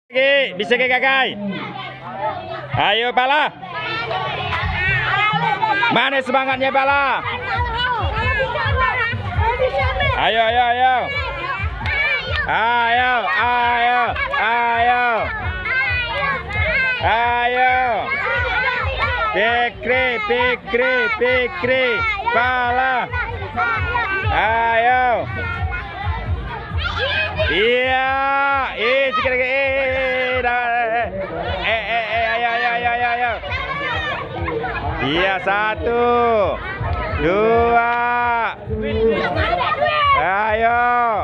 Bisa ke gagai. Ayo Bala. Mana semangatnya Bala? Ayo. Pikri. Bala. Ayo. Iya, sikit lagi. Ayo. Iya, 1, 2. Ayo.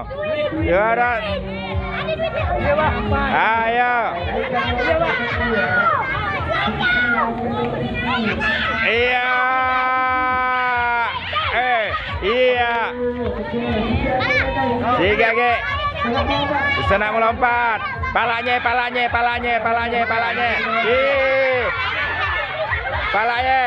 Ayo. Iya. Iya. Tiga ge. Bisa nak melompat. Palanya. Ih. Palanya.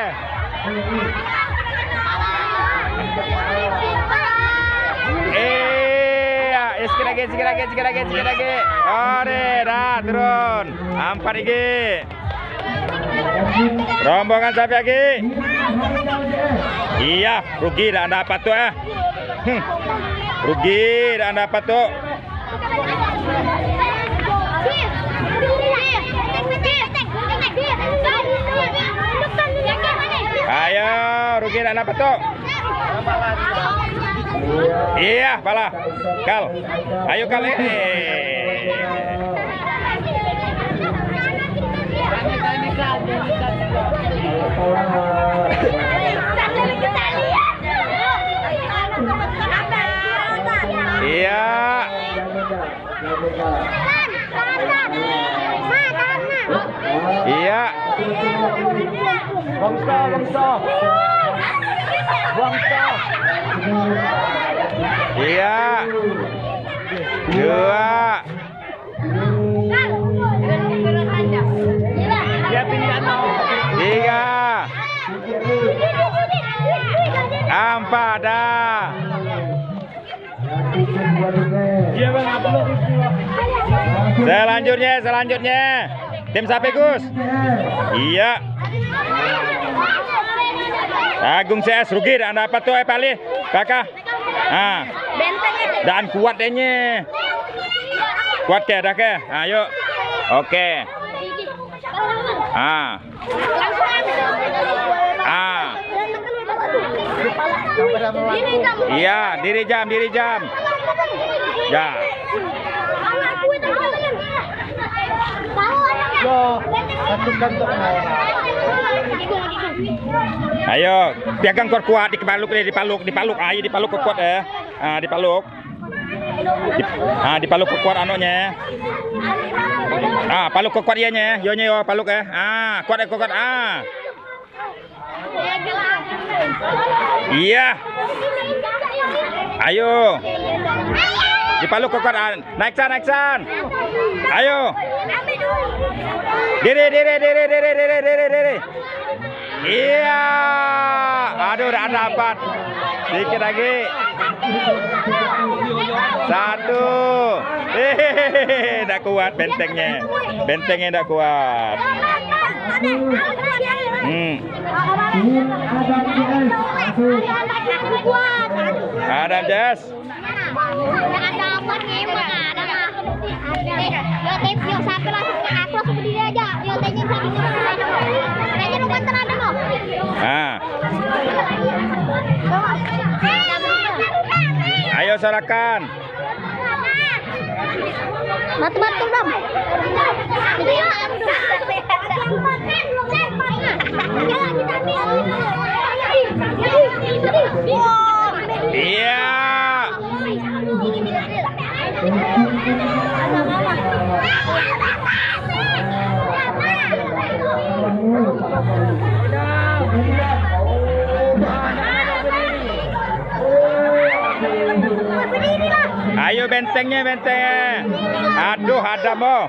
Sikit lagi. Ore, dah turun. 4 lagi. Rombongan sampai lagi. Iya, rugi dah dapat tuh Rugi dah dapat tuh. Ayo, rugi dah dapat tuh. Iya, Bala. Kal. Ayo Kal. Iya. Iya. Bangsa. Iya. 2. Tiga. 4 dah. Selanjutnya. Tim siapa Gus? Iya. Agung CS rugi dan dapat tuh Pali. Kakak. Dan kuat dehnya. Kuat ke dah ke? Ayo. Oke. Iya, diri jam. Ya. Ayo, pegang kuat dipaluk. Ayo dipaluk kuat ya. Dipaluk. Dipaluk kuat anunya. Paluk kuat ianya. Yo paluk ya. Kuat. Iya. Ayo. Dipaluk kuat. Naik san. Ayo. Diri. Iya. Aduh, udah dapat. Sedikit lagi. 1. Enggak kuat bentengnya. Bentengnya enggak kuat. Adam Jas. Ayo sorakan. Batu dong. Iya. Ayo bentengnya. Aduh, ada mo.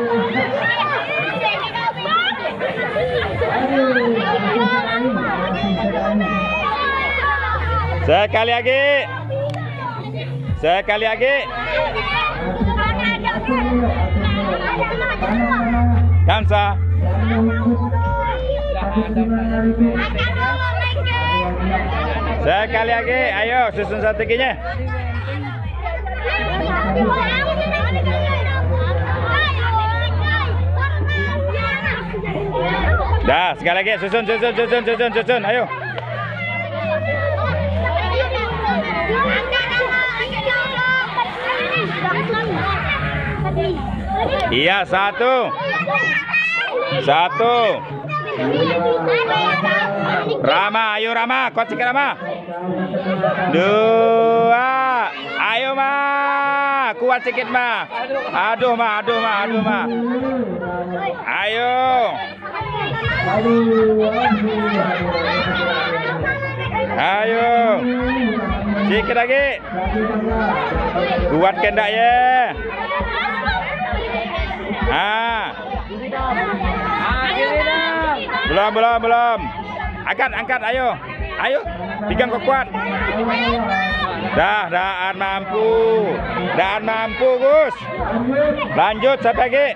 Sekali lagi. Hansa. Sekali lagi, ayo susun strateginya. Dah, sekali lagi susun, ayo. Iya, satu. Rama, ayo Rama, kuat sikit Rama. 2, ayo Ma, kuat sikit Ma. Aduh Ma. Ayo. Ayo. Sikit lagi. Kuat kendak ya. Belum. Angkat, ayo. Pegang kuat. Daan mampu, Gus. Lanjut sampai lagi.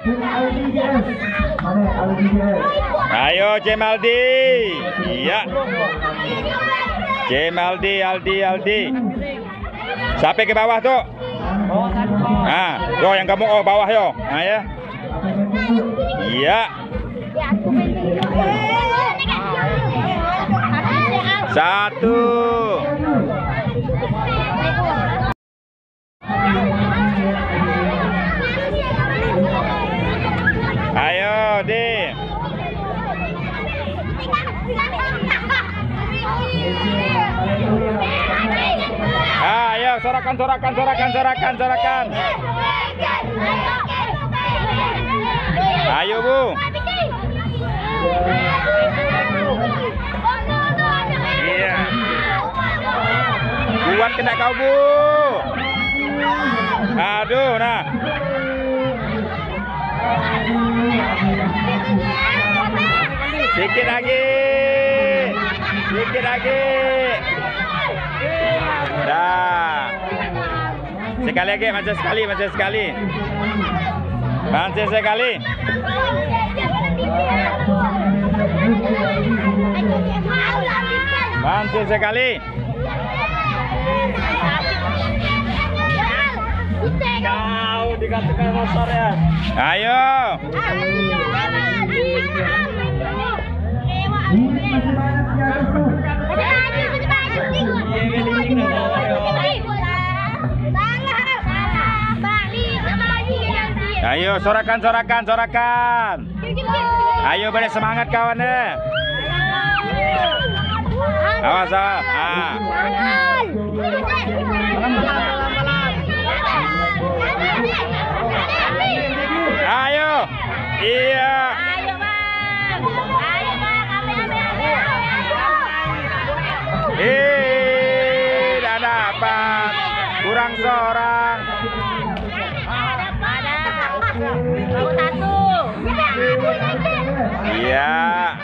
Ayo Cemaldi. Iya. Cemaldi, Aldi. Sampai ke bawah tuh. Yang kamu bawah yo. Ya. Iya. 1. Ayo, Di. Ayo, sorakan. Ayo, Bu. Iya. Kuat kena kau, Bu. Aduh, nah. Sikit lagi. Dah. Sekali lagi, macam sekali. Bantu sekali. Kau dikatakan motor ya. Ayo. Ayo sorakan. Ayo balik semangat kawannya. Awas. Ayo. Iya. Tidak dapat. Kurang seorang. Iya.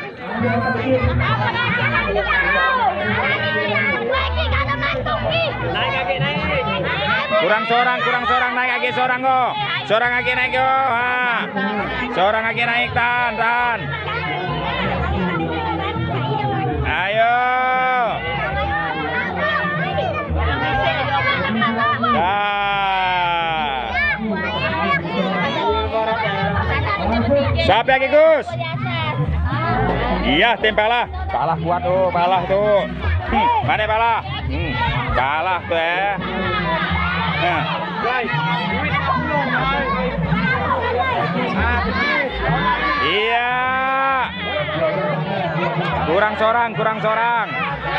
Kurang seorang naik lagi seorang kok. Seorang lagi naik kok. Seorang lagi naik tahan. Ayo. Siapa lagi Gus? Iya tim Palah kuat tuh, Palah tuh. Mana Palah? Palah tuh ya. Iya. Kurang seorang.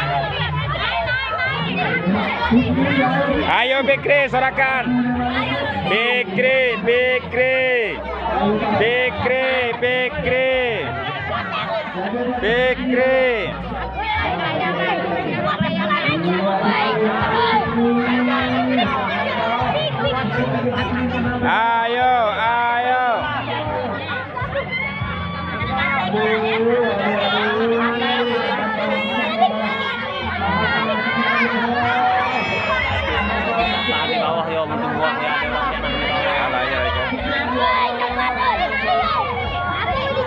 Ayo Bekri sorakan. Bekri. Ayo. Di bawah yo untuk buang ya.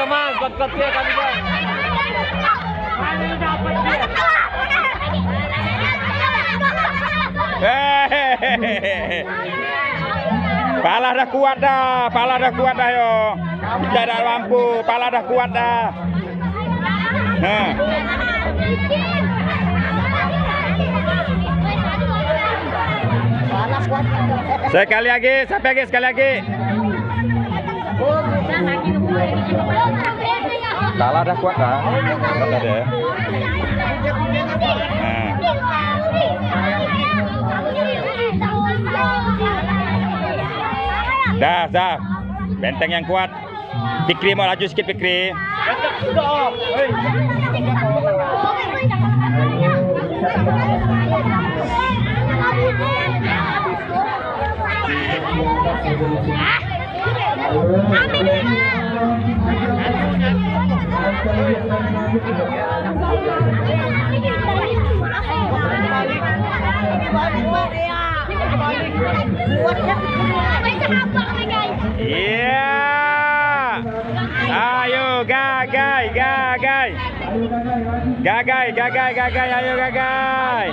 dia mas, kuat dia kami guys. Pala dah kuat dah yo. Tidak ada lampu, pala dah kuat dah. Sekali lagi, sekali lagi. Pala dah kuat dah. Dah. Benteng yang kuat. Fikri mau laju sikit Fikri. Iya. Ayo gagai. Ayo gagai.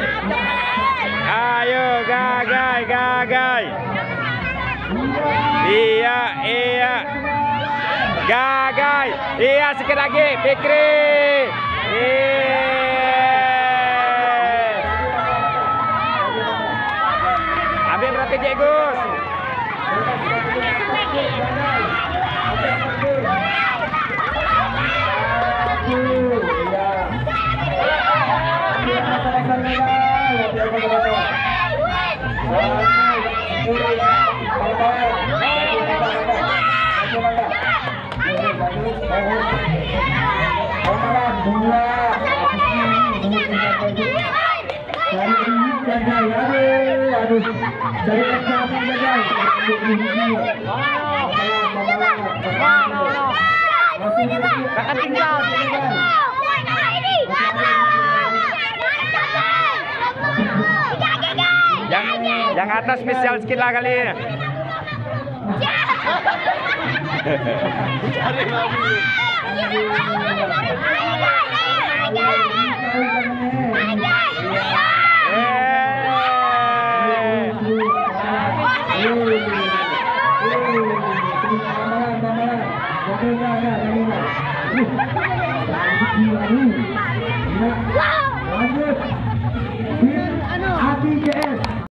Iya. Gagai. Iya sikit lagi Fikri. Ambil berapa je Gus? Yang atas spesial sikit lah kali. Wow.